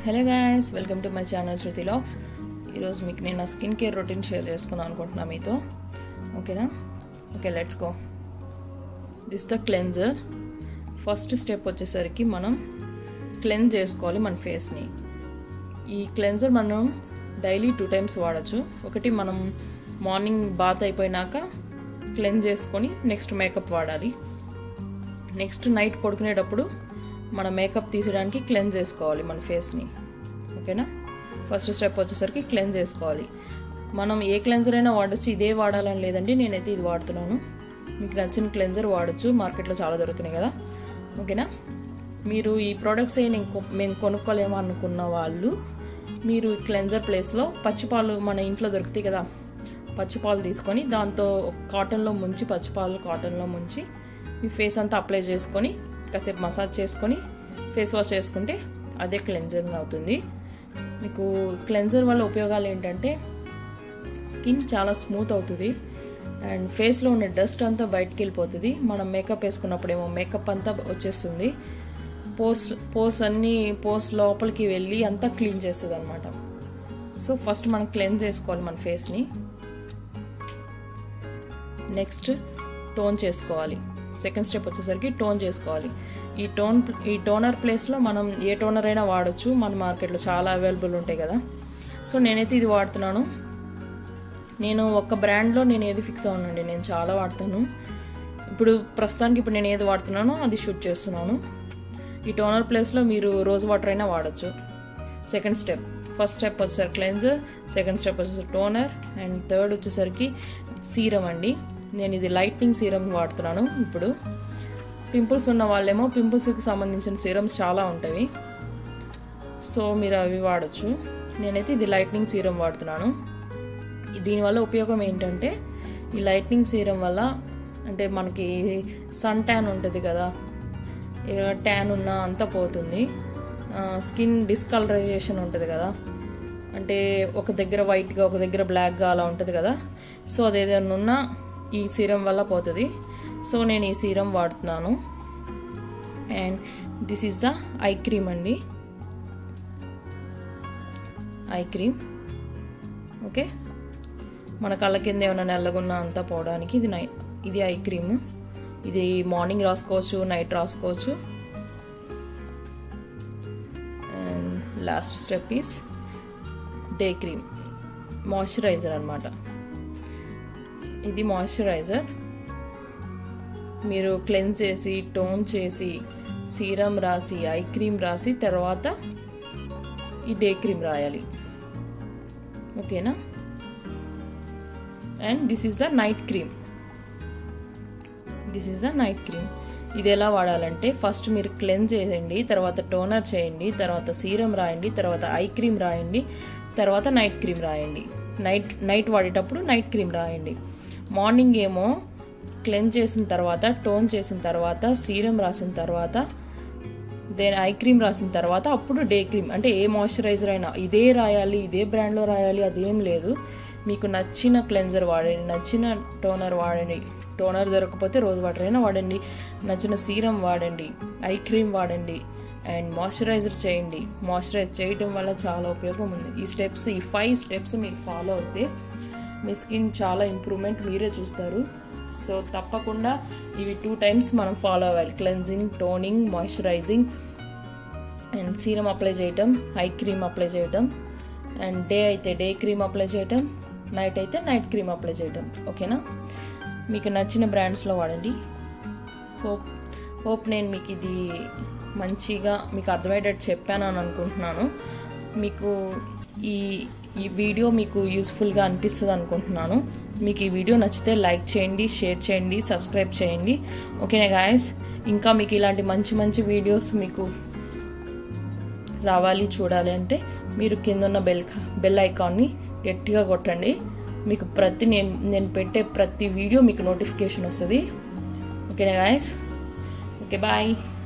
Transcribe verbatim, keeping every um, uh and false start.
Hello guys, welcome to my channel Shruti logs. ఈరోజు మీకు నేను నా స్కిన్ కేర్ రొటీన్ షేర్ చేసుకుందాం అనుకుంటున్నా మీతో. ఓకేనా? Okay, let's go. This the cleanser. First step వచ్చేసరికి మనం క్లెన్స్ చేసుకోవాలి మన ఫేస్ని. ఈ క్లెన్జర్ మనం డైలీ టూ టైమ్స్ వాడచ్చు. ఒకటి మనం మార్నింగ్ బాత్ అయిపోయినాక క్లెన్స్ చేసుకొని నెక్స్ట్ మేకప్ వాడాలి. నెక్స్ట్ నైట్ పడుకునేటప్పుడు మన మేకప్ తీసేయడానికి క్లెన్స్ చేసుకోవాలి మన ఫేస్ని. ఓకేనా? ఫస్ట్ స్టెప్ వచ్చేసరికి క్లెన్స్ చేసుకోవాలి. మనం ఏ క్లెన్జర్ అయినా వాడచ్చు, ఇదే వాడాలని లేదండి. నేనైతే ఇది వాడుతున్నాను. మీకు నచ్చిన క్లెన్జర్ వాడచ్చు, మార్కెట్లో చాలా దొరుకుతున్నాయి కదా. ఓకేనా? మీరు ఈ ప్రోడక్ట్స్ అయ్యి నేను మేము కొనుక్కోలేమో అనుకున్న వాళ్ళు మీరు క్లెన్జర్ ప్లేస్లో పచ్చిపాలు మన ఇంట్లో దొరుకుతాయి కదా, పచ్చిపాలు తీసుకొని దాంతో కాటన్లో ముంచి పచ్చిపాలు కాటన్లో ముంచి మీ ఫేస్ అంతా అప్లై చేసుకొని కాసేపు మసాజ్ చేసుకొని ఫేస్ వాష్ చేసుకుంటే అదే క్లెన్జింగ్ అవుతుంది. మీకు క్లెన్జర్ వల్ల ఉపయోగాలు ఏంటంటే స్కిన్ చాలా స్మూత్ అవుతుంది అండ్ ఫేస్లో ఉన్న డస్ట్ అంతా బయటకు వెళ్ళిపోతుంది. మనం మేకప్ వేసుకున్నప్పుడేమో మేకప్ అంతా వచ్చేస్తుంది. పోర్స్ పోర్స్ అన్నీ పోర్స్ లోపలికి వెళ్ళి అంతా క్లీన్ చేస్తుంది అనమాట. సో ఫస్ట్ మనం క్లెన్స్ చేసుకోవాలి మన ఫేస్ని. నెక్స్ట్ టోన్ చేసుకోవాలి. సెకండ్ స్టెప్ వచ్చేసరికి టోన్ చేసుకోవాలి. ఈ టోన్ ఈ టోనర్ ప్లేస్లో మనం ఏ టోనర్ అయినా వాడచ్చు. మన మార్కెట్లో చాలా అవైలబుల్ ఉంటాయి కదా. సో నేనైతే ఇది వాడుతున్నాను. నేను ఒక బ్రాండ్లో నేను ఏది ఫిక్స్ అవునండి, నేను చాలా వాడతాను. ఇప్పుడు ప్రస్తుతానికి ఇప్పుడు నేను ఏది వాడుతున్నానో అది షూట్ చేస్తున్నాను. ఈ టోనర్ ప్లేస్లో మీరు రోజ్ వాటర్ అయినా వాడచ్చు. Second step. ఫస్ట్ స్టెప్ వచ్చేసరికి క్లెన్జర్, సెకండ్ స్టెప్ వచ్చేసరికి టోనర్ అండ్ థర్డ్ వచ్చేసరికి సీరం అండి. నేను ఇది లైట్నింగ్ సీరం వాడుతున్నాను. ఇప్పుడు పింపుల్స్ ఉన్న వాళ్ళేమో పింపుల్స్కి సంబంధించిన సీరమ్స్ చాలా ఉంటాయి, సో మీరు అవి వాడచ్చు. నేనైతే ఇది లైట్నింగ్ సీరం వాడుతున్నాను. దీనివల్ల ఉపయోగం ఏంటంటే ఈ లైట్నింగ్ సీరం వల్ల అంటే మనకి సన్ ట్యాన్ ఉంటుంది కదా, ట్యాన్ ఉన్నా అంతా పోతుంది. స్కిన్ డిస్కలరైజేషన్ ఉంటుంది కదా, అంటే ఒక దగ్గర వైట్గా ఒక దగ్గర బ్లాక్గా అలా ఉంటుంది కదా. సో అది ఏదైనా ఉన్నా ఈ సీరం వల్ల పోతుంది. సో నేను ఈ సీరం వాడుతున్నాను. And this is the eye cream అండి, ఐ క్రీమ్. ఓకే, మన కళ్ళ కింద ఏమైనా నల్లగున్నా అంతా పోవడానికి ఇది నై ఇది ఐ క్రీమ్. ఇది మార్నింగ్ రాసుకోవచ్చు, నైట్ రాసుకోవచ్చు. And last step is day cream, moisturizer అనమాట. ఇది మాయిశ్చరైజర్. మీరు క్లెన్స్ చేసి టోన్ చేసి సీరం రాసి ఐ క్రీమ్ రాసి తర్వాత ఈ డే క్రీమ్ రాయాలి. ఓకేనా? And this is the night cream. This is the night cream. ఇది ఎలా వాడాలంటే ఫస్ట్ మీరు క్లెన్స్ చేయండి, తర్వాత టోనర్ చేయండి, తర్వాత సీరం రాయండి, తర్వాత ఐ క్రీమ్ రాయండి, తర్వాత నైట్ క్రీమ్ రాయండి. నైట్ నైట్ వాడేటప్పుడు నైట్ క్రీమ్ రాయండి. మార్నింగ్ ఏమో క్లెన్స్ చేసిన తర్వాత టోన్ చేసిన తర్వాత సీరం రాసిన తర్వాత దెన్ ఐ క్రీమ్ రాసిన తర్వాత అప్పుడు డే క్రీమ్. అంటే ఏ మాయిశ్చరైజర్ అయినా ఇదే రాయాలి, ఇదే బ్రాండ్లో రాయాలి అదేం లేదు. మీకు నచ్చిన క్లెన్జర్ వాడండి, నచ్చిన టోనర్ వాడండి. టోనర్ దొరకకపోతే రోజ్ వాటర్ అయినా వాడండి, నచ్చిన సీరం వాడండి, ఐ క్రీమ్ వాడండి అండ్ మాయిశ్చరైజర్ చేయండి. మాయిశ్చరైజ్ చేయడం వల్ల చాలా ఉపయోగం ఉంది. ఈ స్టెప్స్ ఈ ఫైవ్ స్టెప్స్ మీరు ఫాలో అవుతే మీ స్కిన్ చాలా ఇంప్రూవ్మెంట్ మీరే చూస్తారు. సో తప్పకుండా ఇవి టూ టైమ్స్ మనం ఫాలో అవ్వాలి. Cleansing, toning, moisturizing and serum apply చేయటం, ఐ క్రీమ్ అప్లై చేయటం అండ్ డే అయితే డే క్రీమ్ అప్లై చేయటం, నైట్ అయితే నైట్ క్రీమ్ అప్లై చేయటం. ఓకేనా? మీకు నచ్చిన బ్రాండ్స్లో వాడండి. హోప్ హోప్ నేను మీకు ఇది మంచిగా మీకు అర్థమయ్యేటట్టు చెప్పాను అని అనుకుంటున్నాను. మీకు ఈ ఈ వీడియో మీకు యూస్ఫుల్గా అనిపిస్తుంది అనుకుంటున్నాను. మీకు ఈ వీడియో నచ్చితే లైక్ చేయండి, షేర్ చేయండి, సబ్స్క్రైబ్ చేయండి. ఓకేనా గాయస్? ఇంకా మీకు ఇలాంటి మంచి మంచి వీడియోస్ మీకు రావాలి చూడాలి అంటే మీరు కింద ఉన్న బెల్ బెల్ ఐకాన్ని గట్టిగా కొట్టండి. మీకు ప్రతి నేను నేను పెట్టే ప్రతి వీడియో మీకు నోటిఫికేషన్ వస్తుంది. ఓకేనా గాయస్? Okay, bye.